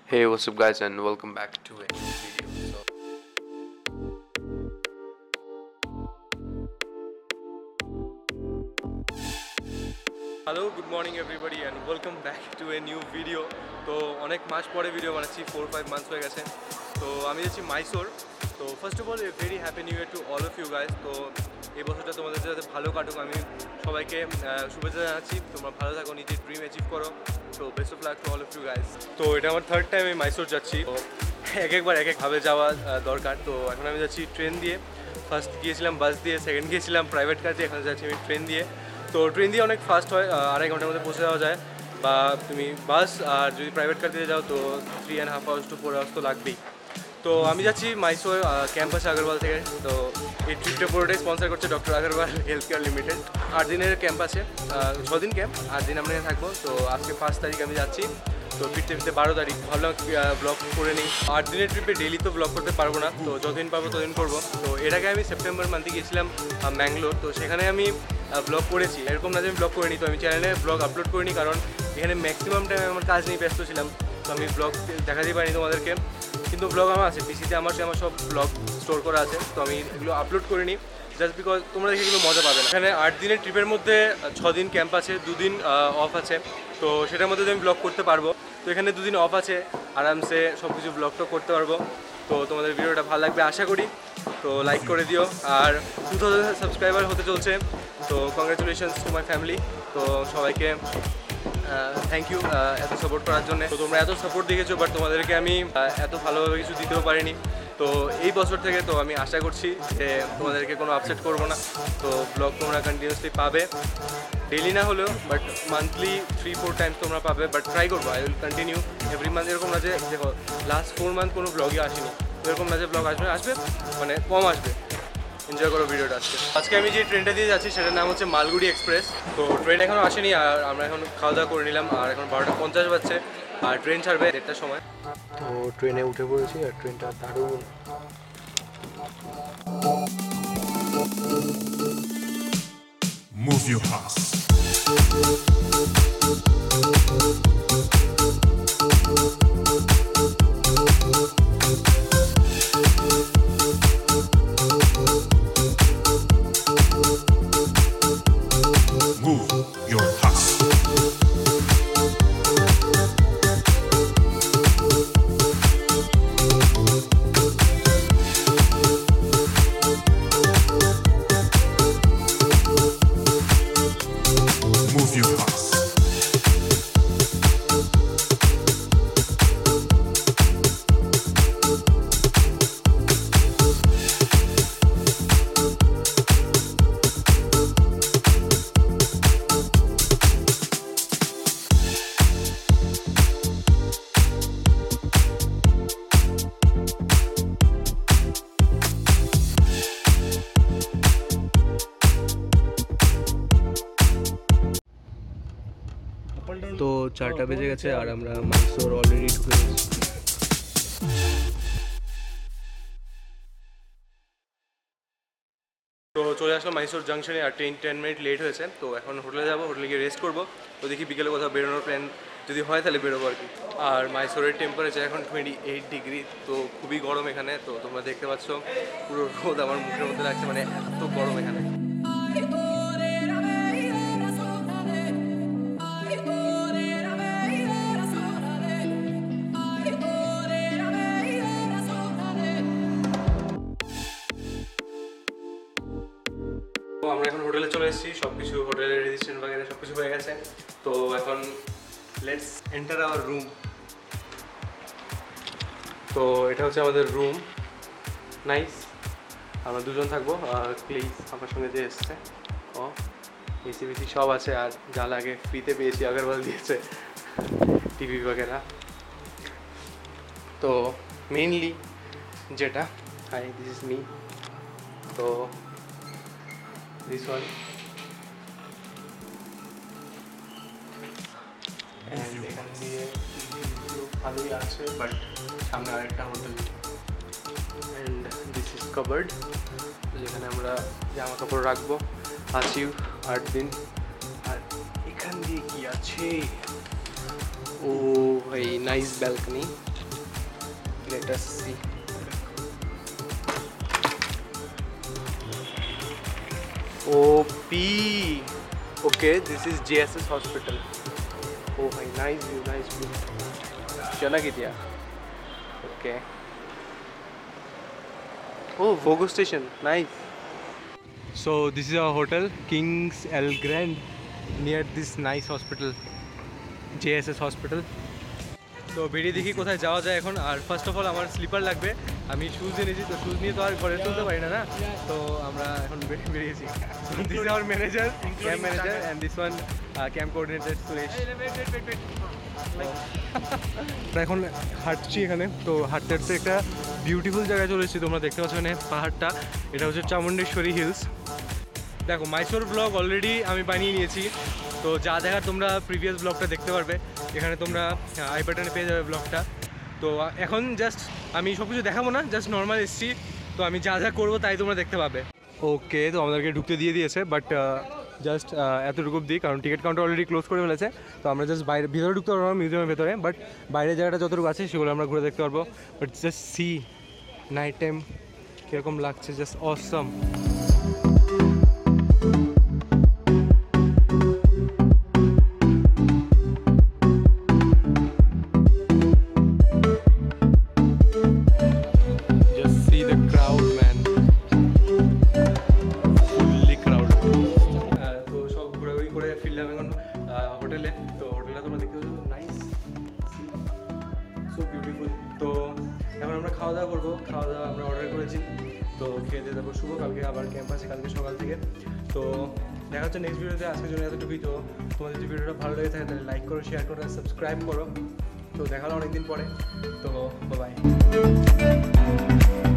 Hey, what's up guys, and welcome back to a new video. Hello, good morning everybody and welcome back to a new video. তো অনেক মাস পরে video বানাচ্ছি, 4-5 months হয়ে গেছে। তো আমি যাচ্ছি মাইসোর। তো first of all a very happy new year to all of you guys. তো এই বছরটা তোমাদের যাতে ভালো কাটুক, আমি সবাইকে শুভেচ্ছা জানাচ্ছি। তোমরা ভালো থাকো, নিজের ড্রিম অ্যাচিভ করো। তো best of luck to all of you guys. তো এটা আমার থার্ড টাইম আমি মাইসোর যাচ্ছি। তো একবার একভাবে যাওয়া দরকার। তো এখন আমি যাচ্ছি ট্রেন দিয়ে। ফার্স্ট গিয়েছিলাম বাস দিয়ে, সেকেন্ড গিয়েছিলাম প্রাইভেট কার দিয়ে, এখন যাচ্ছি আমি ট্রেন দিয়ে। তো ট্রেন দিয়ে অনেক ফাস্ট হয়, 2.5 ঘন্টার মধ্যে পৌঁছে যাওয়া যায়। বা তুমি বাস আর যদি প্রাইভেট কার দিয়ে যাও তো 3.5 hours to 4 hours তো লাগবেই। তো আমি যাচ্ছি মাইসোর ক্যাম্পাস আগরওয়াল থেকে। তো এই ট্রিপটা পুরোটাই স্পন্সার করছে doctor Agarwal health care limited. 8 দিনের ক্যাম্প আছে, 6 দিন ক্যাম্প, 8 দিন আমরা থাকবো। তো আজকে 5 তারিখ আমি যাচ্ছি। তো ফিরতে 12 তারিখ ভাবলাম ব্লগ করে নিই। 8 দিনের ট্রিপে ডেলি তো ব্লগ করতে পারবো না, তো যতদিন পারবো ততদিন করবো। তো এর আগে আমি সেপ্টেম্বর মান্থে গিয়েছিলাম ব্যাঙ্গালোর। তো সেখানে আমি ব্লগ করেছি, এরকম না যে আমি ব্লগ করিনি। তো আমি চ্যানেলে ব্লগ আপলোড করিনি, কারণ এখানে ম্যাক্সিমাম টাইম আমার কাজ নিয়ে ব্যস্ত ছিলাম। তো আমি ব্লগ দেখাতেই পারিনি তোমাদেরকে, কিন্তু ব্লগ আমার আছে পিসিতে, আমার সব ব্লগ স্টোর করা আছে। তো আমি এগুলো আপলোড করিনি জাস্ট বিকজ তোমরা দেখে এগুলো মজা পাবে না। এখানে 8 দিনের ট্রিপের মধ্যে 6 দিন ক্যাম্প আছে, 2 দিন অফ আছে। তো সেটার মধ্যে আমি ব্লগ করতে পারবো। তো এখানে 2 দিন অফ আছে, আরামসে সব কিছু ব্লগটা করতে পারবো। তো তোমাদের ভিডিওটা ভালো লাগবে আশা করি। তো লাইক করে দিও। আর 2000 সাবস্ক্রাইবার হতে চলছে। তো কংগ্রাচুলেশনস টু মাই ফ্যামিলি। তো সবাইকে থ্যাংক ইউ এত সাপোর্ট করার জন্য। তো তোমরা এত সাপোর্ট দেখেছো, বাট তোমাদেরকে আমি এত ভালোভাবে কিছু দিতেও পারিনি। তো এই বছর থেকে তো আমি আশা করছি যে তোমাদেরকে কোনো আপসেট করবো না। তো ব্লগ তোমরা কন্টিনিউসলি পাবে, ডেলি না হলেও বাট মান্থলি 3-4 টাইমস তোমরা পাবে। বাট ট্রাই করবো, I will continue every month. এরকম না যে দেখো লাস্ট 4 মান্থ কোনো ব্লগই আসেনি, এরকম না যে ব্লগ আসবে মানে কম আসবে। এনজয় করো ভিডিওটা। আজকে আমি যে ট্রেনটা দিয়ে যাচ্ছি সেটার নাম হচ্ছে মালগুড়ি এক্সপ্রেস। তো ট্রেন এখনও আসেনি, আর আমরা এখন খাওয়া দাওয়া করে নিলাম। আর এখন 12:50 বাজছে, আর ট্রেন ছাড়বে 1টার সময়। তো ট্রেনে উঠে পড়েছি, আর ট্রেনটা দারুণ। Move your house. Move your house. Move your house. তো 4টা বেজে গেছে, আর আমরা মাইসোর অলরেডি ঢুকে গেছি। তো চলে আসলাম মাইসোর জাংশনে, আর ট্রেন 10 মিনিট লেট হয়েছে। তো এখন হোটেলে যাবো, হোটেলে গিয়ে রেস্ট করবো। তো দেখি বিকেলে কোথাও বেরোনোর প্ল্যান যদি হয় তাহলে বেরোবো আর কি। আর মাইসোরের টেম্পারেচার এখন 28 ডিগ্রি। তো খুবই গরম এখানে। তো তোমরা দেখতে পাচ্ছ পুরো রোদ আমার মুখের মধ্যে লাগছে, মানে এত গরম এখানে। আমরা এখন হোটেলে চলে এসেছি, সব কিছু হোটেলের রেজিস্ট্রেশন বাগেরা সব কিছু হয়ে গেছে। তো এখন লেটস এন্টার আওয়ার রুম। তো এটা হচ্ছে আমাদের রুম, নাইস। আমরা দুজন থাকবো, আর প্লিজ আমার সঙ্গে যে এসছে ও এসি বেসি সব আছে, আর যা লাগে ফ্রিতে পেয়েছি, আগরওয়াল দিয়েছে, টিভি বাগেরা। তো মেইনলি যেটা, হাই দিস ইজ মি। তো this one and এখান দিয়ে ভালোই আছে, বাট সামনে আরেকটা hotel. And this is cupboard, যেখানে আমরা জামা কাপড় রাখবো। আছি 8 দিন। আর এখান দিয়ে কি আছে, Oh, very nice balcony. Let us see. OP. Okay, this is JSS hospital. Oh, my nice view, nice view. Chanagidya. Okay. Oh, Fogo station, nice. So this is our hotel, King's El Grand, near this nice hospital, JSS hospital. তো বেরিয়ে দেখি কোথায় যাওয়া যায় এখন। আর first of all আমার slipper লাগবে, আমি শুজ এনেছি, তো শুজ নিয়ে তো আর ঘরে তুলতে পারি না, তো আমরা এখন বেরিয়েছি। This is our manager, camp manager, and this one camp coordinator Suresh. আমরা এখন হাঁটছি এখানে, তো হাঁটতে হাঁটতে একটা বিউটিফুল জায়গায় চলে এসেছি। তোমরা দেখতে পাচ্ছ এখানে পাহাড়টা, এটা হচ্ছে চামুণ্ডেশ্বরী হিলস। দেখো, মাইসোর ব্লগ অলরেডি আমি বানিয়ে নিয়েছি, তো যা দেখার তোমরা প্রিভিয়াস ব্লগটা দেখতে পারবে, এখানে তোমরা আই বাটনে পেয়ে যাবে ব্লগটা। তো এখন জাস্ট আমি সব কিছু দেখাবো না, জাস্ট নর্মাল এসছি, তো আমি যা যা করবো তাই তোমরা দেখতে পাবে। ওকে, তো আমাদেরকে ঢুকতে দিয়ে দিয়েছে, বাট জাস্ট এতটুকু দিই, কারণ টিকিট কাউন্টার অলরেডি ক্লোজ করে ফেলেছে। তো আমরা জাস্ট বাইরে ভিতরে ঢুকতে পারবো না, মিউজিয়ামের ভেতরে, বাট বাইরের জায়গাটা যতটুকু আছে সেগুলো আমরা ঘুরে দেখতে পারবো। But just see night time কীরকম লাগছে, জাস্ট অসম। হোটেলে, তো হোটেলটা তোমরা দেখতে পাচ্ছ, নাইস, সো বিউটিফুল। তো এখন আমরা খাওয়া দাওয়া করবো, খাওয়া দাওয়া আমরা অর্ডার করেছি, তো খেয়ে দিয়ে যাবো শুভ। কালকে আবার ক্যাম্প আছে, কালকে সকাল থেকে। তো দেখা হচ্ছে নেক্সট ভিডিওতে। আজকের জন্য এতটুকুই। তো তোমাদের যদি ভিডিওটা ভালো লেগে থাকে তাহলে লাইক করো, শেয়ার করো, সাবস্ক্রাইব করো। তো দেখা হলো অনেকদিন পরে, তো বাই।